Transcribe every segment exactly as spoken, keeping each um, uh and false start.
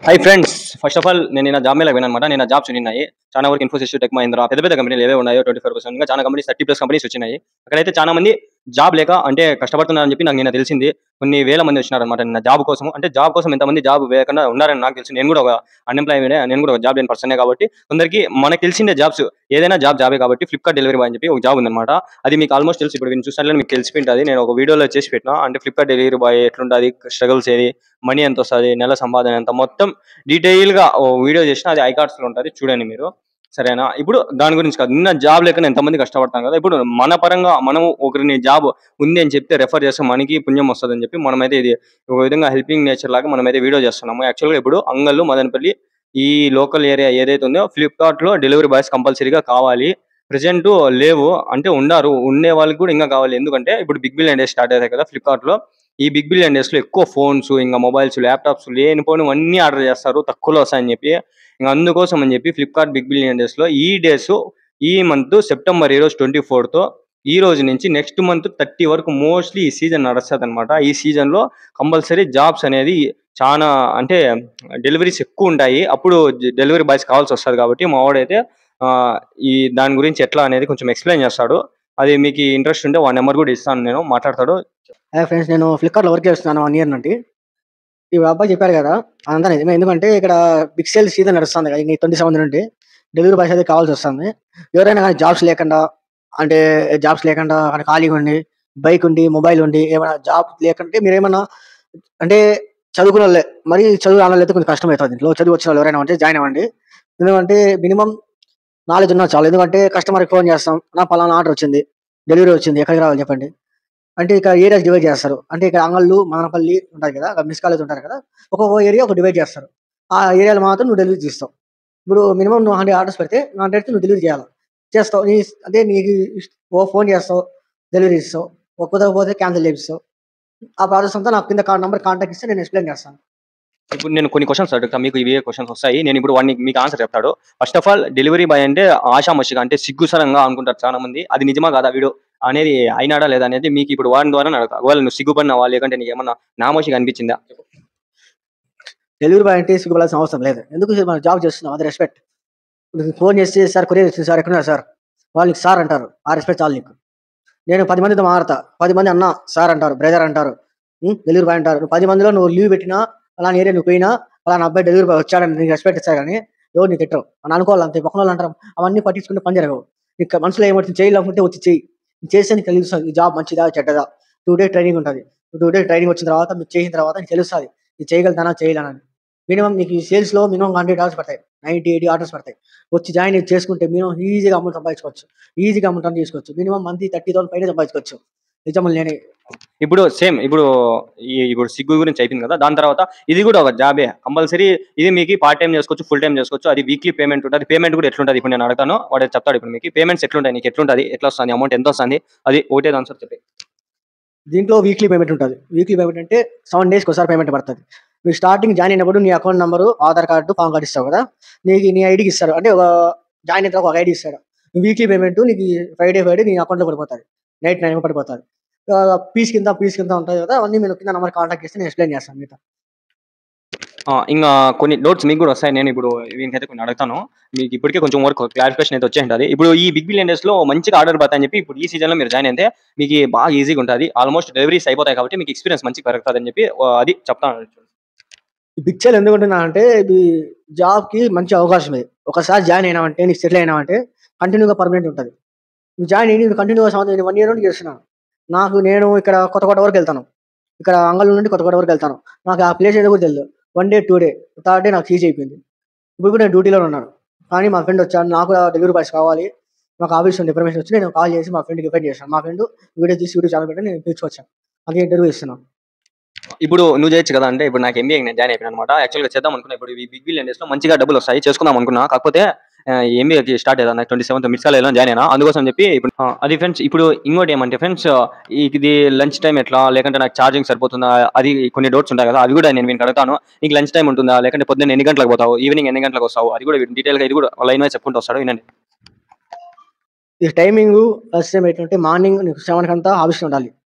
High friends, first of all నేను నిన్న job మేళకి పోయిననమాట. నేను జాబ్స్ ఉన్నాయి చాలా వరకు. ఇన్ఫోసిస్, టెక్ మహీంద్రా, పెద్ద పెద్ద కంపెనీలు ఏవే ఉన్నాయో ట్వంటీ ఫోర్ పర్సెంట్ ఇంకా చాలా కంపెనీస్, థర్టీ ప్లస్ కంపెనీస్ వచ్చినాయి. అక్కడైతే చాలా మంది జాబ్ లేక అంటే కష్టపడుతున్నారని చెప్పి నాకు నిన్న తెలిసింది. కొన్ని వేల మంది వచ్చినారనమాట నిన్న జాబ్ కోసం. అంటే జాబ్ కోసం ఎంతమంది జాబ్ వేయకుండా ఉన్నారని నాకు తెలిసింది. నేను కూడా ఒక అన్ఎంప్లాయ్మెంట్, నేను కూడా ఒక జాబ్ లేని పర్సనే కాబట్టి కొందరికి మనకు తెలిసిందే జాబ్స్. ఏదైనా జాబ్ జాబే కాబట్టి ఫ్లిప్కార్ట్ డెలివరీ బాయ్ అని చెప్పి ఒక జాబ్ ఉందన్నమాట. అది మీకు ఆల్మోస్ట్ తెలుసు. ఇప్పుడు మీరు చూసినట్లే మీకు తెలిసిపోయింటుంది. నేను ఒక వీడియోలో చేసి పెట్టినా. అంటే ఫ్లిప్కార్ట్ డెలివరీ బాయ్ ఎట్లుంటుంది, స్ట్రగుల్స్ ఏది, మనీ ఎంత వస్తుంది, నెల సంపాదన ఎంత, మొత్తం డీటెయిల్ గా ఓ వీడియో చేసిన. అది ఐకార్డ్స్ లో ఉంటుంది, చూడండి మీరు. సరేనా? ఇప్పుడు దాని గురించి కాదు, నిన్న జాబ్ లేక ఎంతమంది కష్టపడతాం కదా. ఇప్పుడు మన పరంగా మనం ఒకరిని జాబ్ ఉంది అని చెప్తే రెఫర్ చేస్తే మనకి పుణ్యం వస్తుంది అని చెప్పి మనమైతే ఇది ఒక విధంగా హెల్పింగ్ నేచర్ లాగా మనమైతే వీడియో చేస్తున్నాము. యాక్చువల్గా ఇప్పుడు అంగళ్ళు, మదనపల్లి ఈ లోకల్ ఏరియా ఏదైతే ఉందో ఫ్లిప్కార్ట్ లో డెలివరీ బాయ్స్ కంపల్సరీగా కావాలి. ప్రెసెంట్ లేవు అంటే ఉన్నారు, ఉండే వాళ్ళకి కూడా ఇంకా కావాలి. ఎందుకంటే ఇప్పుడు బిగ్ బిలియన్ డేస్ స్టార్ట్ అవుతాయి కదా ఫ్లిప్కార్ట్ లో. ఈ బిగ్ బిలియన్ డేస్ లో ఎక్కువ ఫోన్స్, ఇంకా మొబైల్స్, ల్యాప్టాప్స్ లేనిపోని అన్ని ఆర్డర్ చేస్తారు, తక్కువలో వస్తాయని చెప్పి. ఇంకా అందుకోసం అని చెప్పి ఫ్లిప్కార్ట్ బిగ్ బిలియన్ డేస్ లో ఈ డేస్, ఈ మంత్ సెప్టెంబర్ ఈ రోజు ట్వంటీ ఫోర్త్ ఈ రోజు నుంచి నెక్స్ట్ మంత్ థర్టీ వరకు మోస్ట్లీ ఈ సీజన్ నడుస్తుంది అనమాట. ఈ సీజన్ లో కంపల్సరీ జాబ్స్ అనేది చాలా అంటే డెలివరీస్ ఎక్కువ ఉంటాయి. అప్పుడు డెలివరీ బాయ్స్ కావాల్సి వస్తుంది కాబట్టి మా వాడైతే ఆ, ఈ దాని గురించి ఎట్లా అనేది కొంచెం ఎక్స్ప్లెయిన్ చేస్తాడు. అది మీకు ఇంట్రెస్ట్ ఉంటే వాడి నెంబర్ కూడా ఇస్తాను, నేను మాట్లాడతాడు. హాయ్ ఫ్రెండ్స్, నేను ఫ్లిప్కార్ట్లో వర్క్ చేస్తున్నాను వన్ ఇయర్ నుండి. ఈ అబ్బాయి చెప్పారు కదా, అదంతా నిజమే. ఎందుకంటే ఇక్కడ బిగ్ సేల్ సీజన్ నడుస్తుంది కదా, ఈ ట్వంటీ సెవెంత్ నుండి డెలివరీ బాయ్స్ అయితే కావాల్సి వస్తుంది. ఎవరైనా కానీ జాబ్స్ లేకుండా, అంటే జాబ్స్ లేకుండా అక్కడ ఖాళీగా ఉండి, బైక్ ఉండి, మొబైల్ ఉండి, ఏమైనా జాబ్ లేకుంటే మీరు ఏమన్నా అంటే చదువుకున్న వాళ్ళే, మరి చదువు రాని వాళ్ళైతే కొంచెం కష్టం అవుతుంది. ఇంట్లో చదువు వచ్చిన వాళ్ళు ఎవరైనా ఉంటే జాయిన్ అవ్వండి. ఎందుకంటే మినిమం నాలెడ్జ్ ఉన్నా చాలు. ఎందుకంటే కస్టమర్కి ఫోన్ చేస్తాం, నా పలానా ఆర్డర్ వచ్చింది, డెలివరీ వచ్చింది, ఎక్కడికి రావాలి చెప్పండి అంటే ఇక్కడ ఏరియాస్ డివైడ్ చేస్తారు. అంటే ఇక్కడ అంగళ్ళు, మదనపల్లి ఉంటాయి కదా, అక్కడ మిస్ కాలేజ్ ఉంటారు కదా, ఒక్కొక్క ఏరియా ఒక డివైడ్ చేస్తారు. ఆ ఏరియాలో మాత్రం నువ్వు డెలివరీ తీస్తావు. ఇప్పుడు మినిమం నువ్వు హండ్రెడ్ ఆర్డర్స్ పెడితే హండ్రెడ్ నువ్వు డెలివరీ చేయాలి, చేస్తావు. నీ అంటే నీకు ఇష్ట- ఓ ఫోన్ చేస్తావు, డెలివరీ ఇస్తావు, ఒక కుదరకపోతే క్యాన్సిల్ చేపిస్తావు. ఆ ప్రాసెస్ అంతా నాకు కింద నెంబర్ కాంటాక్ట్ ఇస్తే నేను ఎక్స్ప్లెయిన్ చేస్తాను. ఇప్పుడు నేను కొన్ని క్వశ్చన్స్ అడుగుతాను, మీకు ఇవే క్వశ్చన్స్ వస్తాయి. నేను ఇప్పుడు వాడిని మీకు ఆన్సర్ చెప్తాడు. First of all, delivery boy అంటే ఆషామషిగా అంటే సిగ్గుసరంగా అనుకుంటారు చాలా మంది. అది నిజమా కాదా వీడు అనేది, అయినాడా లేదా అనేది మీకు ఇప్పుడు వాడిని ద్వారా అడుగుతా. ఒకవేళ నువ్వు సిగ్గుపడినావా, లేకంటే నీకు ఏమన్నా నామోషిగా అనిపించిందా? డెలివరీ బాయ్ అంటే సిగ్గుపడాల్సిన అవసరం లేదు. ఎందుకు మనం జాబ్ చేస్తున్నాం, అది రెస్పెక్ట్. ఫోన్ చేస్తే సార్ కొరియర్ వచ్చింది సార్, ఎక్కడున్నారు సార్, వాళ్ళకి సార్ అంటారు. ఆ రెస్పెక్ట్ చాలు నీకు. నేను పది మందితో మాడతా, పది మంది అన్న సార్ అంటారు, బ్రదర్ అంటారు, డెలివరీ బాయ్ అంటారు. నువ్వు పది మందిలో నువ్వు లీవ్ పెట్టినా, అలా ఏరియా నువ్వు పోయినా, అలా నా అబ్బాయి డెలివరీ బాయ్ వచ్చాడని నీకు రెస్పెక్ట్ ఇస్తారు. కానీ ఎవరు నీకు తిట్టరు అని అనుకోవాలి అంతే. పక్కన వాళ్ళు అంటారు, అవన్నీ పట్టించుకుంటే పని జరగవు. నీకు మనసులో ఏమవుతుంది, చేయాలనుకుంటే వచ్చి చెయ్యి. నీకు చేస్తే నీకు తెలుస్తుంది ఈ జాబ్ మంచిదా చెడ్డదా. టూ డే ట్రైనింగ్ ఉంటుంది. టూ డే ట్రైనింగ్ వచ్చిన తర్వాత మీరు చేసిన తర్వాత నీకు తెలుస్తుంది ఇది చేయగలుగుతానా చేయలేనని. మినిమం నీకు ఈ సేల్స్లో మినిమం హండ్రెడ్ ఆర్డర్స్ పడతాయి, నైంటీ ఎయిటీ ఆర్డర్స్ పడతాయి. వచ్చి జాయిన్ చేసుకుంటే మినిమం ఈజీగా అమౌంట్ సంపాదించుకోవచ్చు, ఈజీగా అమౌంట్ అని తీసుకోవచ్చు. మినిమం మంత్లీ థర్టీ థౌసండ్ పైన సంపాదించుకోవచ్చు. నిజములు నేనే. ఇప్పుడు సేమ్ ఇప్పుడు ఈ ఇప్పుడు సిగ్గు గురించి అయిపోయింది కదా, దాని తర్వాత ఇది కూడా ఒక జాబే కంపల్సరీ. ఇది మీకు పార్ట్ టైం చేసుకోవచ్చు, ఫుల్ టైం చేసుకోవచ్చు. అది వీక్లీ పేమెంట్ ఉంటుంది. పేమెంట్ కూడా ఎట్లుంటుంది ఇప్పుడు నేను అడుగుతాను, వాడు చెప్తాడు. ఇప్పుడు మీకు పేమెంట్స్ ఎట్లుంటాయి, నీకు ఎట్లుంటుంది, ఎట్లా వస్తుంది, అమౌంట్ ఎంత వస్తుంది, అది ఒకటే ఆన్సర్ చెప్పి. దీంట్లో వీక్లీ పేమెంట్ ఉంటుంది. వీక్లీ పేమెంట్ అంటే సెవెన్ డేస్కి ఒకసారి పేమెంట్ పడుతుంది. మీరు స్టార్టింగ్ జాయిన్ అయినప్పుడు నీ account number, Aadhaar card, PAN card ఇస్తావు కదా, నీకు నీ ఐడికి ఇస్తారు. అంటే ఒక జాయిన్ అయిన ఒక ఐడి ఇస్తాడు. వీక్లీ పేమెంట్ నీకు ఫ్రైడే ఫ్రైడే నీ అకౌంట్లో పడిపోతుంది, నైట్ నైన్ పడిపోతుంది. పీస్ కింద పీస్ కింద ఉంటుంది కదా, అవన్నీ మీరు కింద నెంబర్ కాంటాక్ట్ చేస్తే నేను ఎక్స్ప్లెయిన్ చేస్తాను మీతో. ఆ, ఇంకా కొన్ని డౌట్స్ మీకు కూడా వస్తాయి. నేను ఇప్పుడు వీనికైతే కొన్ని అడుగుతాను. మీకు ఇప్పటికే కొంచెం వరకు క్లారిఫికేషన్ అయితే వచ్చే ఉంటుంది. ఇప్పుడు ఈ బిగ్ బిలియన్ డేస్ లో మంచిగా ఆర్డర్ పడతాయని చెప్పి ఇప్పుడు ఈ సీజన్ లో మీరు జాయిన్ అయితే మీకు బాగా ఈజీగా ఉంటుంది. ఆల్మోస్ట్ డెలివరీస్ అయిపోతాయి కాబట్టి మీకు ఎక్స్పీరియన్స్ మంచిగా పెరుగుతుంది అని చెప్పి ఆ, అది చెప్తాను. ఈ పిక్చర్ ఎందుకుంటున్నా అంటే, ఇది జాబ్కి మంచి అవకాశం. ఇది ఒకసారి జాయిన్ అయినామంటే, నీకు సెటిల్ అయినామంటే కంటిన్యూగా పర్మనెంట్ ఉంటుంది. నువ్వు జాయిన్ అయ్యి నేను కంటిన్యూగా సంవత్సరం, నేను వన్ ఇయర్ నుండి చేస్తున్నాను. నాకు నేను ఇక్కడ కొత్తకోట వరకు వెళ్తాను, ఇక్కడ అంగళం నుండి కొత్తకోట వరకు వెళ్తాను. నాకు ఆ ప్లేస్ ఏదో కూడా తెలియదు. One day two day third day నాకు సీజ్ అయిపోయింది. ఇప్పుడు కూడా నేను డ్యూటీలో ఉన్నాను. కానీ మా ఫ్రెండ్ వచ్చాడు, నాకు కూడా డెలివరీ బాయ్స్ కావాలి, నాకు ఆఫీస్ నుండి ఇన్ఫర్మేషన్ వచ్చి నేను కాల్ చేసి మా ఫ్రెండ్కి రిఫర్ చేశాను. మా ఫ్రెండ్ వీడియో తీసి యూట్యూబ్ ఛానల్ పెట్టి నేను పిలుచుకొచ్చాను. అందుకే ఇంటర్వ్యూ ఇస్తున్నాను. ఇప్పుడు నువ్వు చేయొచ్చు కదా, అంటే ఇప్పుడు నాకు ఎంబీఏ నేను జాయిన్ అయిపోయాను అనమాట. యాక్చువల్గా చేద్దాం అనుకున్నా. ఇప్పుడు ఈ బిగ్ బిలియన్ డేస్ లో మంచిగా డబ్బులు వస్తాయి, చేసుకుందాం అనుకున్నా. కాకపోతే ఎంబీఏకి స్టార్ట్ అయ్యాను, నాకు ట్వంటీ సెవెంత్ మిస్ కాలేజ్లో జాయిన్ అయినా. అందుకోసం చెప్పి ఇప్పుడు ఆ, అది ఫ్రెండ్స్. ఇప్పుడు ఇంకోటి ఏమంటే ఫ్రెండ్స్, ఇది లంచ్ టైం ఎట్లా, లేకంటే నాకు ఛార్జింగ్ సరిపోతుందా, అది కొన్ని డౌట్స్ ఉంటాయి కదా, అవి కూడా నేను వీనికి అడుగుతాను. నీకు లంచ్ టైం ఉంటుందా, లేకంటే పొద్దున్న ఎన్ని గంటలకు పోతావు, ఈవినింగ్ ఎన్ని గంటలకు వస్తావు, అది కూడా డీటెయిల్గా ఇది కూడా లైన్ వైజ్ చెప్పుకుంటూ వస్తాడు. వినండి. ఈ టైమింగ్ ఫస్ట్ టైం ఏంటంటే మార్నింగ్ నీకు సెవెన్కి అంతా ఆఫీస్లో ఉండాలి.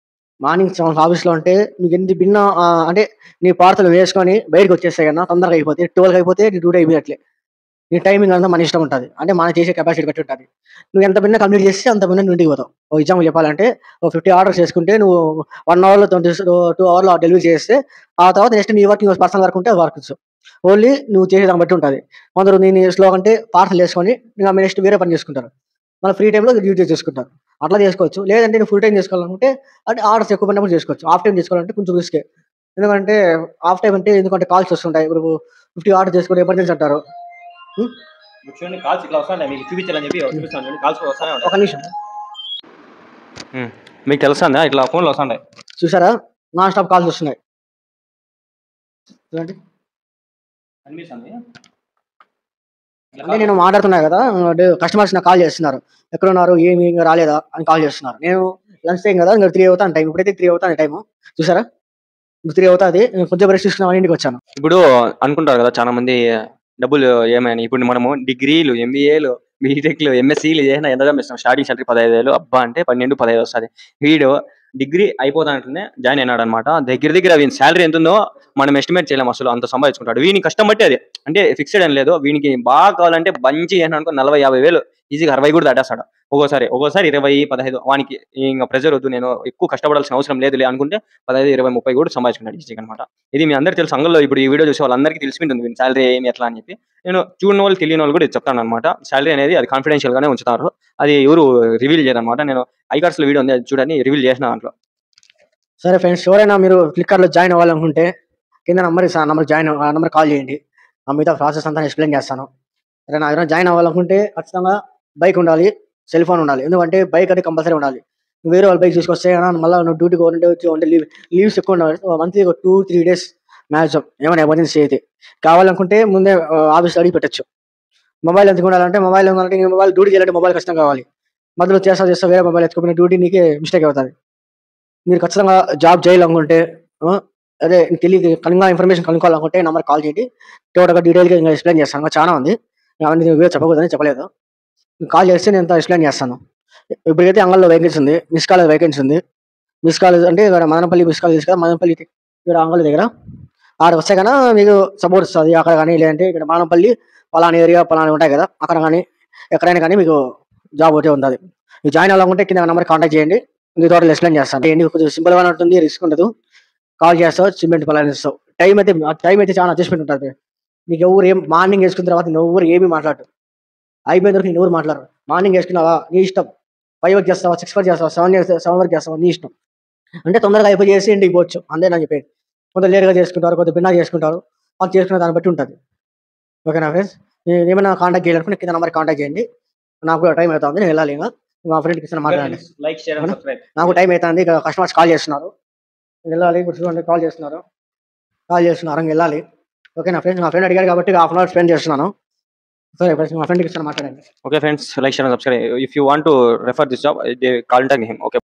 మార్నింగ్ సెవెన్ ఆఫీస్‌లో ఉంటే నీకు ఎన్ని భిన్న ఆహ్, అంటే నీ పార్సెల్ వేసుకొని బయటకి వచ్చేస్తాయి కన్నా తొందరగా అయిపోతాయి. పన్నెండుకి అయిపోతే నీ డ్యూటీ అయిపోయినట్లే. నీ టైమింగ్ అంతా మన ఇష్టం ఉంటది. అంటే మనం చేసే కెపాసిటీ బట్టి ఉంటది. నువ్వు ఎంత భిన్న కంప్లీట్ చేస్తే అంత భిన్న నువ్వు ఇంటికి పోతావు. ఓ ఎగ్జాంపుల్ చెప్పాలంటే ఓ యాభై ఆర్డర్స్ చేసుకుంటే నువ్వు ఒక అవర్‌లో ట్వంటీ రెండు అవర్‌లో డెలివరీ చేస్తే ఆ తర్వాత నెక్స్ట్ నీ వర్క్ నీ పర్సనల్ వర్క్ ఉంటే అది వర్క్స్. ఓన్లీ నువ్వు చేసే దాన్ని బట్టి ఉంటది. కొందరు నేను స్లో అంటే పార్సెల్ చేసుకొని ఇంక నెక్స్ట్ వేరే పని చేసుకుంటారు. మళ్ళీ ఫ్రీ టైమ్‌లో డ్యూటీ చేసుకుంటారు. అట్లా చేసుకోవచ్చు. లేదంటే నువ్వు ఫుల్ టైమ్ చేసుకోవాలనుకుంటే అంటే ఆర్డర్స్ ఎక్కువ పడినప్పుడు చేసుకోవచ్చు. హాఫ్ టైమ్ చేసుకోవాలంటే కొంచెం రిస్కే. ఎందుకంటే హాఫ్ టైమ్ అంటే ఎందుకంటే కాల్స్ వస్తుంటాయి. ఇప్పుడు యాభై ఆర్డర్ చేసుకొని ఎమర్జెన్సీ అంటారు. హ్మ్. చూడండి కాల్స్ ఇట్లా వస్తాయి మీకు చూపించాలని చెప్పి చూపిస్తాను చూడండి కాల్స్ వస్తానే ఒక ఉంటాయి. నిమిషం. హ్మ్. మీకు తెలుస్తుందా ఇట్లా ఫోన్‌లో వస్తాంటాయి. చూసారా? నాన్ స్టాప్ కాల్స్ వస్తున్నాయి. చూడండి. అనిపిస్తుంది. అంటే నేను మాట్లాడుతున్నా కదా! డ్ కస్టమర్స్ నాకు కాల్ చేస్తున్నారు. ఎక్కడున్నారు? ఏమి ఇంక రాలేదా? అని కాల్ చేస్తున్నారు. నేను లంచ్ టైమ్ కదా! ఇంక మూడు అవుతాంది టైమ్. ఇప్పుడైతే మూడు అవుతాంది టైము. చూసారా? ఇప్పుడు మూడు అవుతాది. కొంచెం రెస్ట్ తీసుకుందామని ఇంటికొచ్చాను. ఇప్పుడు అనుకుంటారు కదా చాలా మంది డబ్బులు ఏమైనా ఇప్పుడు మనము డిగ్రీలు, ఎంబీఏలు, బీటెక్‌లు, ఎంఎస్సీలు చేసినా ఎంత సంపాదిస్తాం స్టార్టింగ్ సాలరీ పదహైదు వేలు అబ్బా! అంటే పన్నెండు, పదహైదు వస్తది. వీడు డిగ్రీ అయిపోతాంటనే జాయిన్ అయినాడన్నమాట. దగ్గర దగ్గర వీని సాలరీ ఎంతుందో మనం ఎస్టిమేట్ చేయలేం అసలు అంత సంపాదించుకుంటాడు. వీని కష్టం బట్టి అది. అంటే ఫిక్స్‌డ్ అని లేదు. వీనికి బాగా కావాలంటే మంచిగా చేసినాడనుకో నలభై, యాభై వేలు ఈజీగా అరవై కూడా దాటేస్తాడు. ఒక్కోసారి. ఒక్కోసారి ఇరవై, పదహైదు వానికి ఇంక ప్రెషర్ వద్దు నేను ఎక్కువ కష్టపడాల్సిన అవసరం లేదులే అనుకుంటే పదహైదు, ఇరవై, ముప్పై కూడా సంపాదించుకున్నాడు ఈజీగా అన్నమాట. ఇది మీ అందరికి తెలుసు. సంఘంలో ఇప్పుడు ఈ వీడియో చూసే వాళ్ళందరికీ తెలిసిపోయింటుంది వీని సాలరీ ఏమి ఎట్లా అని చెప్పి. నేను చూడని వాళ్ళు తెలియని వాళ్ళు కూడా ఇది చెప్తానన్నమాట. సాలరీ అనేది అది కాన్ఫిడెన్షియల్ గానే ఉంచుతారు. అది ఎవరు రివీల్ చేయరన్నమాట. నేను ఐకార్డ్స్‌లో వీడియో ఉంది అది చూడండి రివీల్ చేసిన దాంట్లో. సరే ఫ్రెండ్స్ ఎవరైనా మీరు ఫ్లిప్‌కార్ట్‌లో జాయిన్ అవ్వాలనుకుంటే కింద నంబర్ ఇస్తాను. ఆ నంబర్‌కి జాయిన్ ఆ నంబర్‌కి కాల్ చేయండి. ఆ మిగతా ప్రాసెస్ అంతా ఎక్స్‌ప్లెయిన్ చేస్తాను. ఎవరైనా ఎవరైనా జాయిన్ అవ్వాలనుకుంటే ఖచ్చితంగా బైక్ ఉండాలి. సెల్ ఫోన్ ఉండాలి. ఎందుకంటే బైక్ అనేది కంపల్సరీ ఉండాలి. నువ్వు వేరే వాళ్ళ బైక్ తీసుకొస్తే ఏమైనా మళ్ళా నువ్వు డ్యూటీకి పోవాలంటే వచ్చి అంటే లీవ్ లీవ్స్ ఎక్కువ ఉండాలి. మంత్లీ ఒక రెండు, మూడు డేస్ మాక్సిమం ఏమైనా ఎమర్జెన్సీ అయితే. కావాలనుకుంటే ముందే ఆహ్, ఆఫీస్‌లో అడిగి పెట్టొచ్చు. మొబైల్ ఎందుకు ఉండాలంటే మొబైల్ ఉండాలంటే నీ మొబైల్ డ్యూటీ చేయాలంటే మొబైల్ ఖచ్చితంగా కావాలి. మధ్యలో చేస్తా చేస్తా వేరే మొబైల్ ఎత్తుకుపోయిన డ్యూటీ నీకే మిస్టేక్ అవుతది. మీరు ఖచ్చితంగా జాబ్ చేయాలనుకుంటే ఆ! అదే తెలీదు కనుక ఇన్ఫర్మేషన్ కనుక్కోవాలనుకుంటే ఈ నంబర్‌కి కాల్ చేయండి. టోటల్‌గా డీటెయిల్‌గా ఇంగ ఎక్స్‌ప్లెయిన్ చేస్తాను. ఇంకా చానా ఉంది. అవన్నీ వీడియో చెప్పకూడదని చెప్పలేదు. కాల్ చేస్తే నేను అంతా ఎక్స్‌ప్లెయిన్ చేస్తాను. ఇప్పుడైతే అంగన్‌లో వేకెన్సీ ఉంది. మిస్ కాలేజ్ వేకెన్సీ ఉంది. మిస్ కాలేజ్ అంటే ఇక్కడ మదనపల్లి మిస్ కాలేజ్ కదా! మదనపల్లి ఇక్కడ అంగళ్ళ దగ్గర. ఆడకొస్తే గన మీకు సపోర్ట్ ఇస్తది. అక్కడ గాని లేదంటే ఇక్కడ మదనపల్లి పలానా ఏరియా పలానా ఉంటాయి కదా! అక్కడ గాని ఎక్కడైనా గాని మీకు జాబ్ ఒకటే ఉంటది. మీరు జాయిన్ అవ్వాలనుకుంటే కింద నంబర్‌కి కాంటాక్ట్ చేయండి. మీకు టోటల్ ఎక్స్‌ప్లెయిన్ చేస్తాను. ఏంటి కొంచెం సింపుల్‌గానే ఉంటుంది. రిస్క్ ఉండదు. కాల్ చేస్తావు సిమెంట్ పలానా ఇస్తావు. టైం అయితే టైం అయితే చాలా అడ్జస్ట్‌మెంట్ ఉంటది. నీకెవ్వరు ఏం మార్నింగ్ యేసుకున్న తర్వాత నువ్వెవ్వరు ఏమి మాట్లాడరు. అయిపోయిన తర్వాత నిన్నెవరు మాట్లాడరు. మార్నింగ్ యేసుకున్నావా నీ ఇష్టం. ఐదు వరకు చేస్తావా, ఆరు వరకు చేస్తావా, ఏడు చేస్తావా, ఏడు వరకు చేస్తావా నీ ఇష్టం. అంటే తొందరగా అయిపోయేసి ఇంటికి పోవచ్చు. అంతే నేను చెప్పేది. కొందరు లేట్‌గా చేసుకుంటారు. కొందరు భిన్నగా చేసుకుంటారు. వాళ్ళు చేసుకునే దాన్ని బట్టి ఉంటది. ఓకేనా ఫ్రెండ్స్? నేనేమైనా కాంటాక్ట్ చేయాలనుకుంటే కింద నంబర్‌కి కాంటాక్ట్ చేయండి. నాకు కూడా టైం అవుతుంది. నేను వెళ్ళాలి ఇంగ. మా ఫ్రెండ్‌కి ఇస్తాను మాట్లాడండి. లైక్, షేర్ అండ్ ఓకేనా? సబ్స్క్రైబ్. నాకు టైం అయితాంది. ఇక కస్టమర్స్ కాల్ చేస్తున్నారు. వెళ్ళాలి. ఇప్పుడు చూడండి కాల్ చేస్తున్నారు. కాల్ చేస్తున్నారు. ఇంగెళ్ళాలి. ఓకేనా ఫ్రెండ్స్? మా ఫ్రెండ్ అడిగాడు కాబట్టి ఒక హాఫ్ అన్ అవర్ స్పెండ్ చేస్తున్నాను. సరే ఫ్రెండ్స్ మా ఫ్రెండ్‌కి ఇస్తాను మాట్లాడండి. Okay friends, like, share and subscribe. If you want to refer this job, they contact him. Okay.